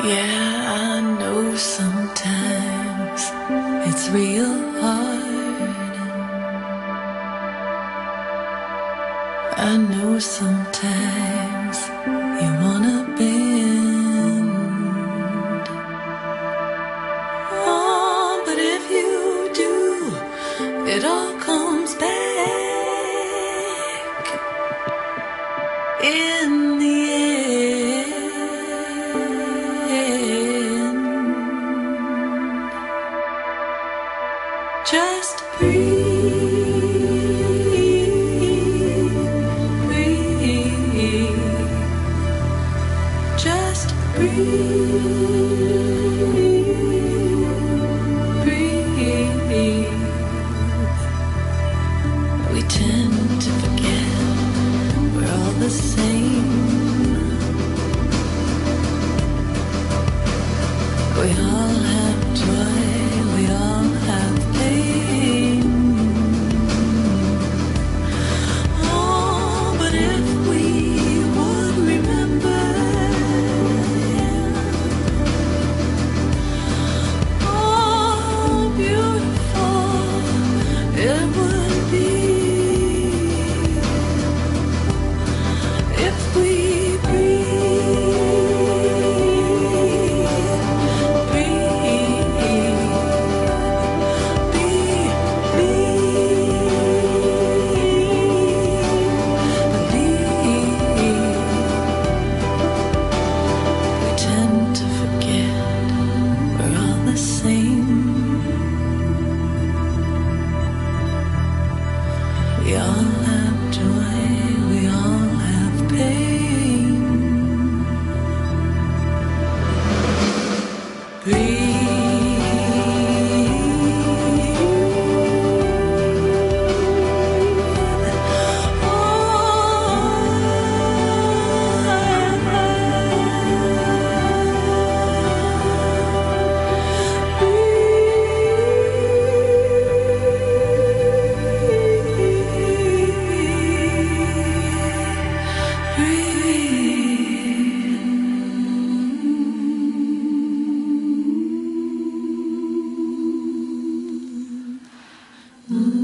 Yeah, I know sometimes it's real hard. I know sometimes you wanna bend. Oh, but if you do, it all comes back in the end. Just breathe, breathe. Just breathe, breathe. We tend to forget we're all the same. We all have joy, we all have pain. Oh, but if we would remember, oh, beautiful it would be if we we all have joy, we all have pain. Breathe.